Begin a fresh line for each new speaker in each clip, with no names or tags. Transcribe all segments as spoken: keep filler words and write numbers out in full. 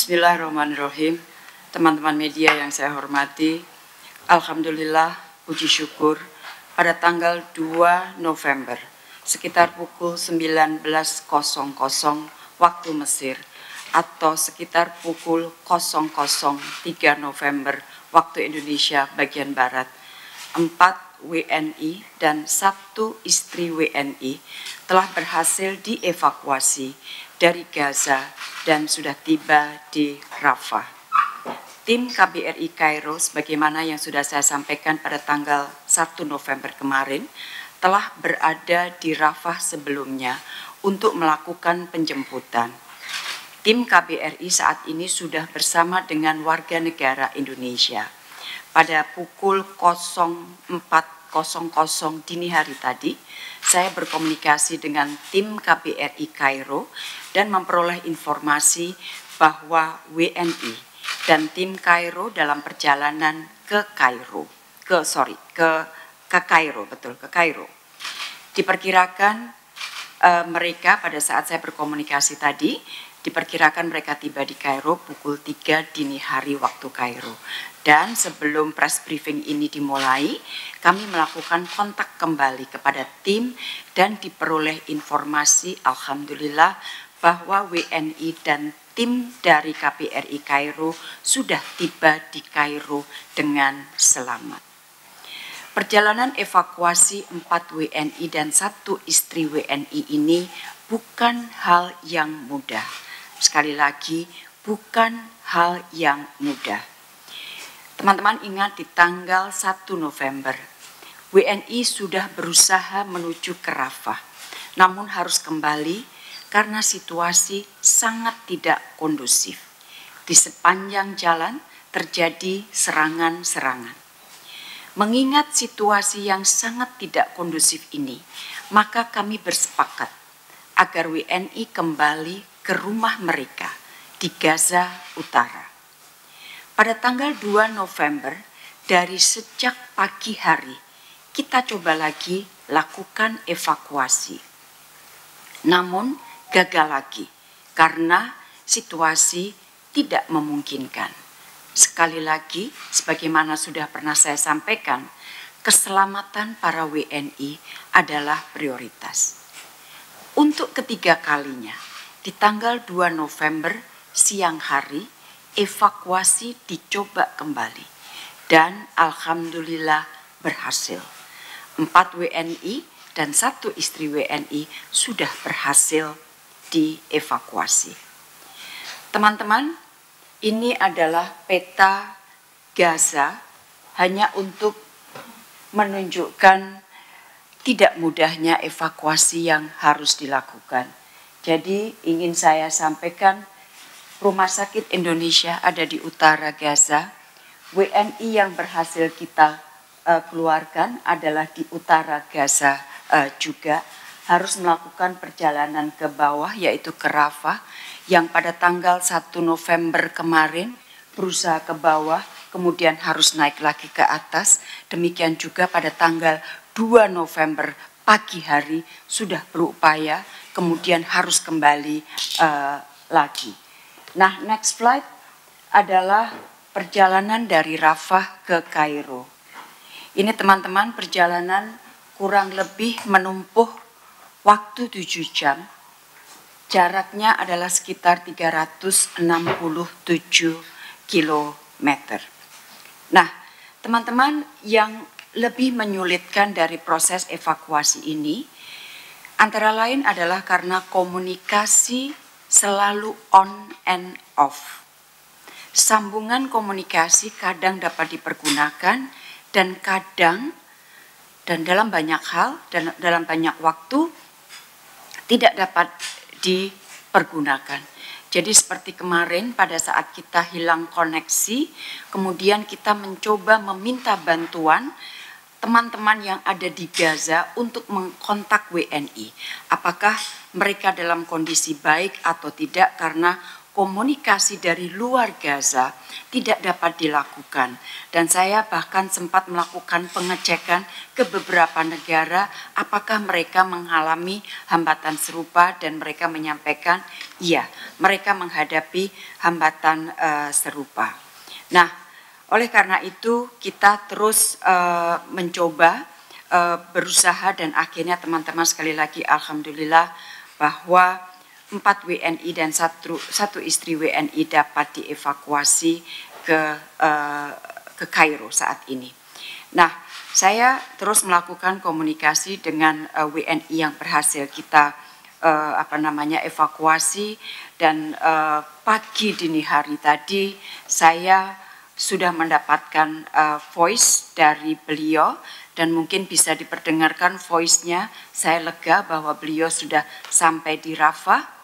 Bismillahirrahmanirrahim. Teman-teman media yang saya hormati, alhamdulillah, puji syukur, pada tanggal dua November sekitar pukul sembilan belas waktu Mesir atau sekitar pukul nol nol tiga November waktu Indonesia bagian barat, empat W N I dan satu istri W N I telah berhasil dievakuasi dari Gaza dan sudah tiba di Rafah. Tim K B R I Kairo, sebagaimana yang sudah saya sampaikan pada tanggal satu November kemarin, telah berada di Rafah sebelumnya untuk melakukan penjemputan. Tim K B R I saat ini sudah bersama dengan warga negara Indonesia. Pada pukul empat dini hari tadi, saya berkomunikasi dengan tim K B R I Kairo dan memperoleh informasi bahwa W N I dan tim Kairo dalam perjalanan ke Kairo, ke sorry, ke ke Kairo, betul, ke Kairo. Diperkirakan uh, mereka pada saat saya berkomunikasi tadi, diperkirakan mereka tiba di Kairo pukul tiga dini hari waktu Kairo. Dan sebelum press briefing ini dimulai, kami melakukan kontak kembali kepada tim dan diperoleh informasi alhamdulillah bahwa W N I dan tim dari K B R I Kairo sudah tiba di Kairo dengan selamat. Perjalanan evakuasi empat W N I dan satu istri W N I ini bukan hal yang mudah. Sekali lagi, bukan hal yang mudah. Teman-teman ingat di tanggal satu November, W N I sudah berusaha menuju ke Rafah, namun harus kembali karena situasi sangat tidak kondusif. Di sepanjang jalan terjadi serangan-serangan. Mengingat situasi yang sangat tidak kondusif ini, maka kami bersepakat agar W N I kembali ke rumah mereka di Gaza Utara. Pada tanggal dua November, dari sejak pagi hari, kita coba lagi lakukan evakuasi. Namun gagal lagi, karena situasi tidak memungkinkan. Sekali lagi, sebagaimana sudah pernah saya sampaikan, keselamatan para W N I adalah prioritas. Untuk ketiga kalinya, di tanggal dua November siang hari, evakuasi dicoba kembali dan alhamdulillah berhasil. Empat W N I dan satu istri W N I sudah berhasil dievakuasi. Teman-teman, ini adalah peta Gaza hanya untuk menunjukkan tidak mudahnya evakuasi yang harus dilakukan. Jadi ingin saya sampaikan, Rumah Sakit Indonesia ada di utara Gaza. W N I yang berhasil kita uh, keluarkan adalah di utara Gaza uh, juga. Harus melakukan perjalanan ke bawah yaitu ke Rafah yang pada tanggal satu November kemarin berusaha ke bawah, kemudian harus naik lagi ke atas. Demikian juga pada tanggal dua November pagi hari sudah berupaya, kemudian harus kembali uh, lagi. Nah, next flight adalah perjalanan dari Rafah ke Kairo. Ini teman-teman perjalanan kurang lebih menempuh waktu tujuh jam. Jaraknya adalah sekitar tiga ratus enam puluh tujuh kilometer. Nah, teman-teman, yang lebih menyulitkan dari proses evakuasi ini antara lain adalah karena komunikasi selalu on and off. Sambungan komunikasi kadang dapat dipergunakan dan kadang dan dalam banyak hal dan dalam banyak waktu tidak dapat dipergunakan. Jadi seperti kemarin pada saat kita hilang koneksi, kemudian kita mencoba meminta bantuan teman-teman yang ada di Gaza untuk mengkontak W N I. Apakah mereka dalam kondisi baik atau tidak, karena komunikasi dari luar Gaza tidak dapat dilakukan. Dan saya bahkan sempat melakukan pengecekan ke beberapa negara apakah mereka mengalami hambatan serupa, dan mereka menyampaikan iya, mereka menghadapi hambatan uh, serupa. Nah, oleh karena itu kita terus uh, mencoba uh, berusaha, dan akhirnya teman-teman sekali lagi alhamdulillah bahwa empat W N I dan satu, satu istri W N I dapat dievakuasi ke uh, ke Kairo saat ini. Nah, saya terus melakukan komunikasi dengan uh, W N I yang berhasil kita uh, apa namanya evakuasi, dan uh, pagi dini hari tadi saya sudah mendapatkan uh, voice dari beliau, dan mungkin bisa diperdengarkan voice-nya. Saya lega bahwa beliau sudah sampai di Rafah.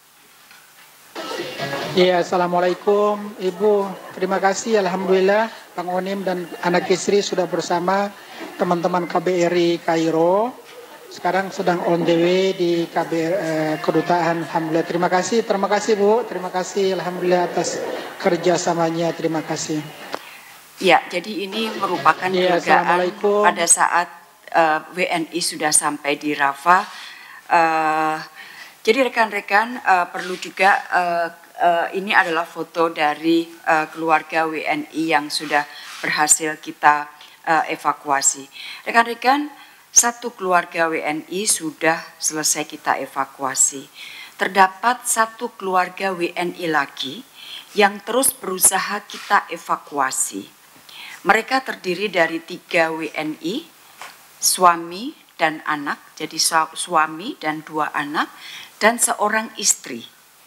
Ya, Assalamualaikum Ibu, terima kasih, Alhamdulillah Bang Onim dan anak istri sudah bersama teman-teman K B R I Kairo. Sekarang sedang on the way di K B R I eh, kedutaan. Alhamdulillah, terima kasih, terima kasih Bu, terima kasih Alhamdulillah atas kerjasamanya, terima kasih.
Ya, jadi ini merupakan
ya,
kelegaan pada saat uh, W N I sudah sampai di Rafah. Uh, jadi rekan-rekan uh, perlu juga uh, uh, ini adalah foto dari uh, keluarga W N I yang sudah berhasil kita uh, evakuasi. Rekan-rekan, satu keluarga W N I sudah selesai kita evakuasi. Terdapat satu keluarga W N I lagi yang terus berusaha kita evakuasi. Mereka terdiri dari tiga W N I, suami dan anak, jadi suami dan dua anak, dan seorang istri,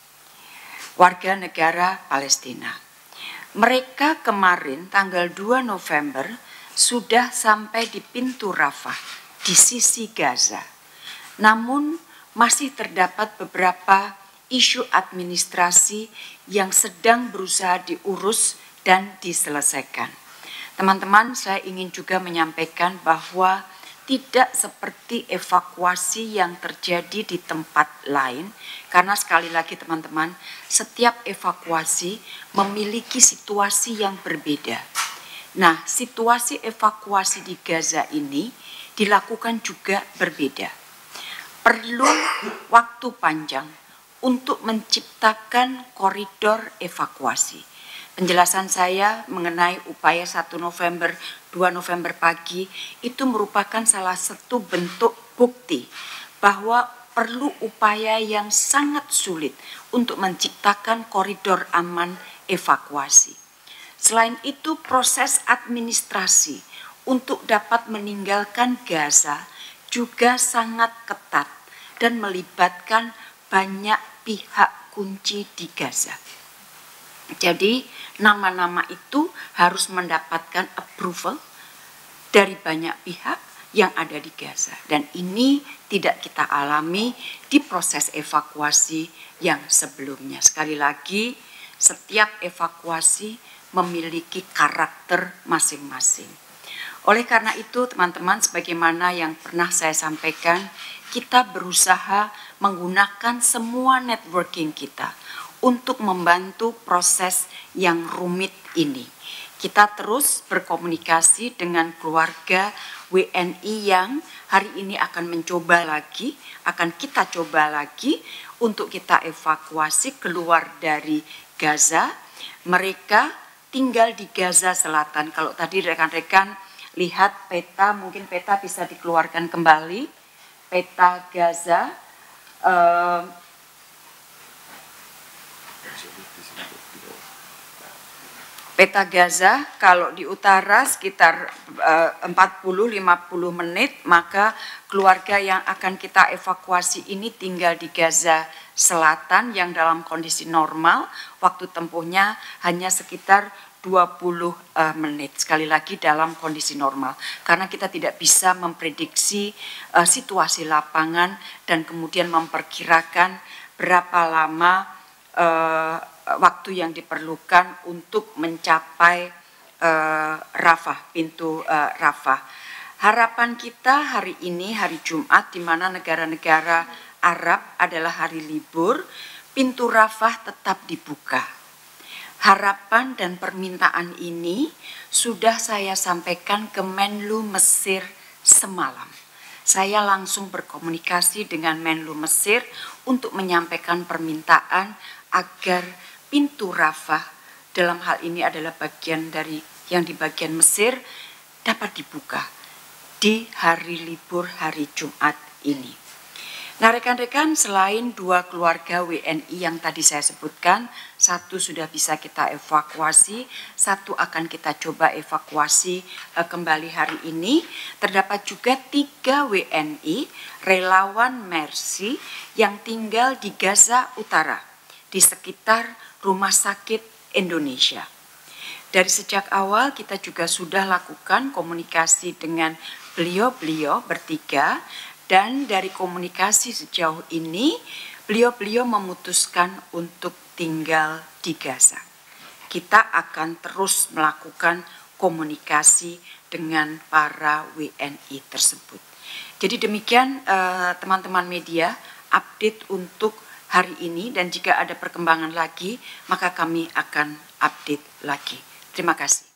warga negara Palestina. Mereka kemarin tanggal dua November sudah sampai di pintu Rafah, di sisi Gaza. Namun masih terdapat beberapa isu administrasi yang sedang berusaha diurus dan diselesaikan. Teman-teman, saya ingin juga menyampaikan bahwa tidak seperti evakuasi yang terjadi di tempat lain, karena sekali lagi teman-teman, setiap evakuasi memiliki situasi yang berbeda. Nah, situasi evakuasi di Gaza ini dilakukan juga berbeda. Perlu waktu panjang untuk menciptakan koridor evakuasi. Penjelasan saya mengenai upaya satu November, dua November pagi itu merupakan salah satu bentuk bukti bahwa perlu upaya yang sangat sulit untuk menciptakan koridor aman evakuasi. Selain itu, proses administrasi untuk dapat meninggalkan Gaza juga sangat ketat dan melibatkan banyak pihak kunci di Gaza. Jadi nama-nama itu harus mendapatkan approval dari banyak pihak yang ada di Gaza. Dan ini tidak kita alami di proses evakuasi yang sebelumnya. Sekali lagi, setiap evakuasi memiliki karakter masing-masing. Oleh karena itu, teman-teman, sebagaimana yang pernah saya sampaikan, kita berusaha menggunakan semua networking kita untuk membantu proses yang rumit ini. Kita terus berkomunikasi dengan keluarga W N I yang hari ini akan mencoba lagi, akan kita coba lagi untuk kita evakuasi keluar dari Gaza. Mereka tinggal di Gaza Selatan. Kalau tadi rekan-rekan lihat peta, mungkin peta bisa dikeluarkan kembali. Peta Gaza. Uh, Peta Gaza, kalau di utara sekitar uh, empat puluh sampai lima puluh menit, maka keluarga yang akan kita evakuasi ini tinggal di Gaza Selatan yang dalam kondisi normal, waktu tempuhnya hanya sekitar dua puluh uh, menit. Sekali lagi dalam kondisi normal, karena kita tidak bisa memprediksi uh, situasi lapangan dan kemudian memperkirakan berapa lama uh, waktu yang diperlukan untuk mencapai uh, Rafah, pintu uh, Rafah. Harapan kita hari ini, hari Jumat, di mana negara-negara Arab adalah hari libur, pintu Rafah tetap dibuka. Harapan dan permintaan ini sudah saya sampaikan ke Menlu Mesir semalam. Saya langsung berkomunikasi dengan Menlu Mesir untuk menyampaikan permintaan agar pintu Rafah, dalam hal ini adalah bagian dari yang di bagian Mesir, dapat dibuka di hari libur hari Jumat ini. Nah, rekan-rekan, selain dua keluarga W N I yang tadi saya sebutkan, satu sudah bisa kita evakuasi, satu akan kita coba evakuasi eh, kembali hari ini. Terdapat juga tiga W N I relawan Mercy yang tinggal di Gaza Utara, di sekitar Rumah Sakit Indonesia. Dari sejak awal kita juga sudah lakukan komunikasi dengan beliau-beliau bertiga, dan dari komunikasi sejauh ini, beliau-beliau memutuskan untuk tinggal di Gaza. Kita akan terus melakukan komunikasi dengan para W N I tersebut. Jadi demikian teman-teman uh, media, update untuk hari ini, dan jika ada perkembangan lagi, maka kami akan update lagi. Terima kasih.